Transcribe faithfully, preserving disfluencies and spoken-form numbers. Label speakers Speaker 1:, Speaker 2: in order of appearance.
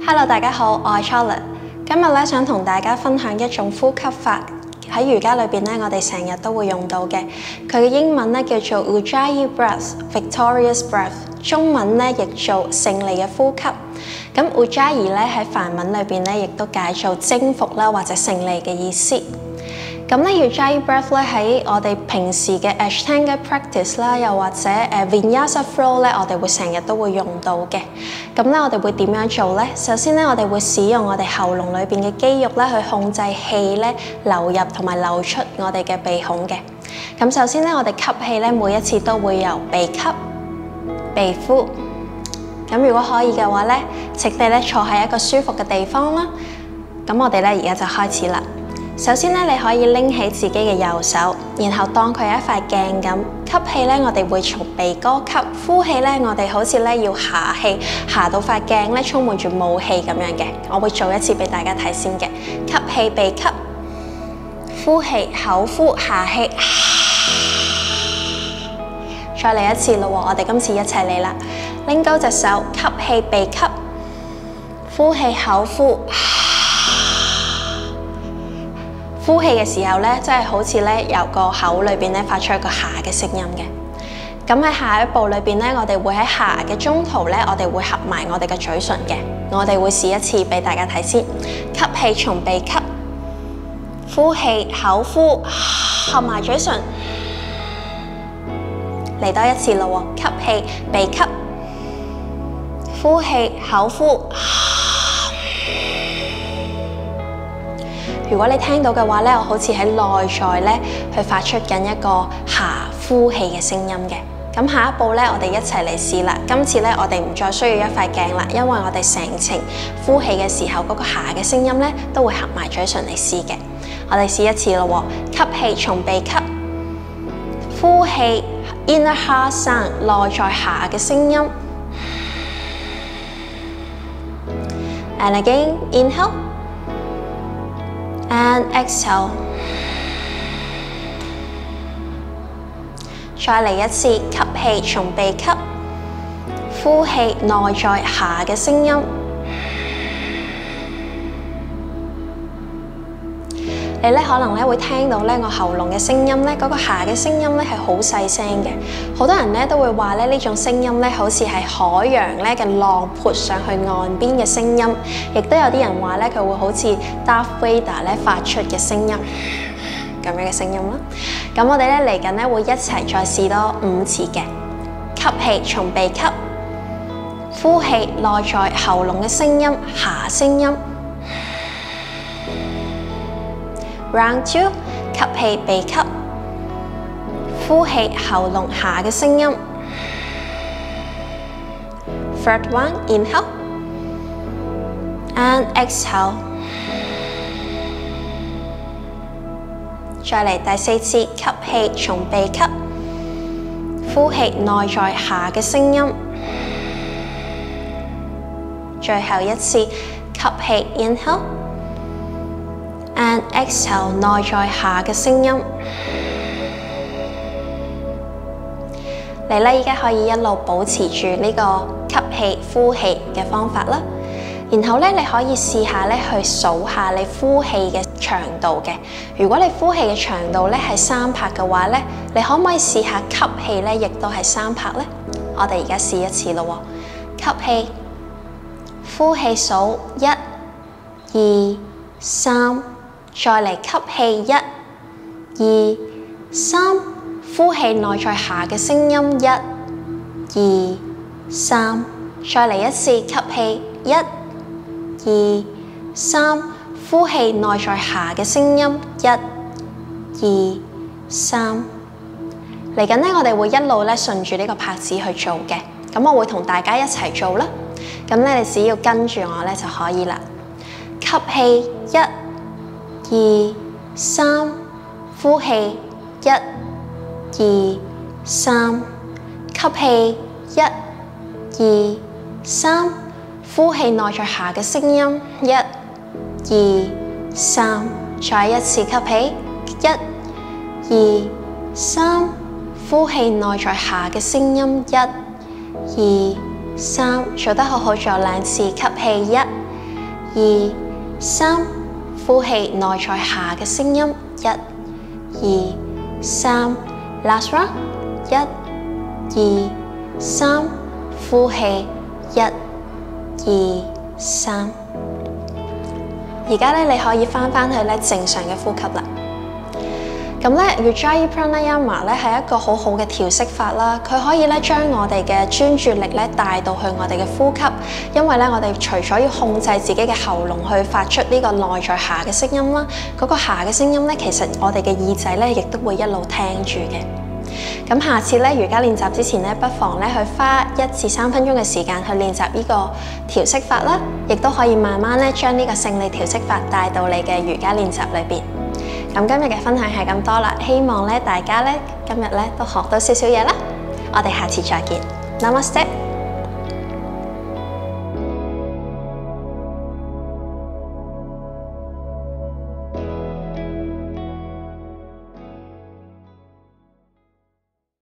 Speaker 1: Hello， 大家好，我係 Charlotte。今日咧想同大家分享一種呼吸法，喺瑜伽裏邊咧，我哋成日都會用到嘅。佢嘅英文咧叫做 Ujjayi Breath、Victorious Breath， 中文咧譯做勝利嘅呼吸。咁 Ujjayi 咧喺梵文裏邊咧，亦都解做征服啦或者勝利嘅意思。咁咧 Ujjayi Breath 咧喺我哋平時嘅 Ashtanga practice 啦，又或者誒 Vinyasa flow 咧，我哋會成日都會用到嘅。咁咧我哋會點樣做咧？首先咧，我哋會使用我哋喉嚨裏邊嘅肌肉咧，去控制氣咧流入同埋流出我哋嘅鼻孔嘅。咁首先咧，我哋吸氣咧，每一次都會由鼻吸、鼻呼。咁如果可以嘅話咧，請你咧坐喺一個舒服嘅地方啦。咁我哋咧而家就開始啦。首先咧，你可以拎起自己嘅右手，然後當佢係一塊鏡咁。吸氣咧，我哋會從鼻哥吸；呼氣咧，我哋好似咧要下氣，下到塊鏡咧充滿住霧氣咁樣嘅。我會做一次俾大家睇先嘅。吸氣鼻吸，呼氣口呼下氣。再嚟一次咯，我哋今次一齊嚟啦。拎高隻手，吸氣鼻吸，呼氣口呼。呼氣嘅時候咧，真係好似咧由個口裏邊咧發出一個下嘅聲音嘅。咁喺下一步裏邊咧，我哋會喺下嘅中途咧，我哋會合埋我哋嘅嘴唇嘅。我哋會試一次俾大家睇先。吸氣從鼻吸，呼氣口呼，合埋嘴唇。嚟多一次咯，吸氣鼻吸，呼氣口呼。如果你聽到嘅話咧，我好似喺內在咧去發出緊一個下呼氣嘅聲音嘅。咁下一步咧，我哋一齊嚟試啦。今次咧，我哋唔再需要一塊鏡啦，因為我哋成程呼氣嘅時候，嗰個下嘅聲音咧都會合埋嘴唇嚟試嘅。我哋試一次咯，吸氣從鼻吸，呼氣 inner heart sound 內在下嘅聲音。And again, inhale. And exhale， 再嚟一次，吸氣從鼻吸，呼氣內在下嘅聲音。你咧可能咧會聽到咧我喉嚨嘅聲音咧，嗰個下嘅聲音咧係好細聲嘅。好多人咧都會話咧呢種聲音咧好似係海洋咧嘅浪潑上去岸邊嘅聲音，亦都有啲人話咧佢會好似 Darth Vader 咧發出嘅聲音咁樣嘅聲音啦。咁我哋咧嚟緊咧會一齊再試多五次嘅。吸氣從鼻吸，呼氣內在喉嚨嘅聲音下聲音。Round two， 吸氣鼻吸，呼氣喉嚨下嘅聲音。Third one， inhale and exhale。再嚟第四次，吸氣從鼻吸，呼氣內在下嘅聲音。最後一次，吸氣 inhale。And exhale 內在下嘅聲音。你咧依家可以一路保持住呢個吸氣呼氣嘅方法啦。然後咧你可以試下咧去數下你呼氣嘅長度嘅。如果你呼氣嘅長度咧係三拍嘅話咧，你可唔可以試下吸氣咧亦都係三拍咧？我哋而家試一次咯。吸氣，呼氣數一、二、三。再嚟吸氣，一、二、三，呼氣內在下嘅聲音，一、二、三，再嚟一次，吸氣，一、二、三，呼氣內在下嘅聲音，一、二、三。嚟緊咧，我哋會一路咧順住呢個拍子去做嘅，咁我會同大家一齊做啦。咁咧，你只要跟住我咧就可以啦。吸氣，一。二、三，呼氣，一、二、三，吸氣，一、二、三，呼氣內在下嘅聲音，一、二、三，再一次吸氣，一、二、三，呼氣內在下嘅聲音，一、二、三，做得好好，仲有兩次，吸氣，一、 二、三，呼氣內在下嘅聲音，一、二、三 ，last round， 一、二、三，呼氣，一、二、三。而家咧，你可以翻返去咧正常嘅呼吸啦。咁咧 Ujjayi Pranayama 咧係一個好好嘅調息法啦，佢可以咧將我哋嘅專注力咧帶到去我哋嘅呼吸，因為咧我哋除咗要控制自己嘅喉嚨去發出呢個內在下嘅聲音啦，嗰、那個下嘅聲音咧，其實我哋嘅耳仔咧亦都會一路聽住嘅。咁下次咧瑜伽練習之前咧，不妨咧去花一至三分鐘嘅時間去練習呢個調息法啦，亦都可以慢慢咧將呢個勝利調息法帶到你嘅瑜伽練習裏邊。咁今日嘅分享係咁多啦，希望咧大家咧今日咧都學到少少嘢啦。我哋下次再見，Namaste。